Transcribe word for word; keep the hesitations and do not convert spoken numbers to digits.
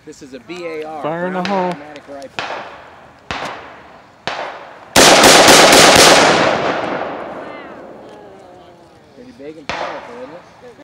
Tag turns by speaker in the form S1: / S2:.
S1: This is a B A R.
S2: Fire in the hole.
S1: Automatic rifle. Pretty big and powerful, isn't it?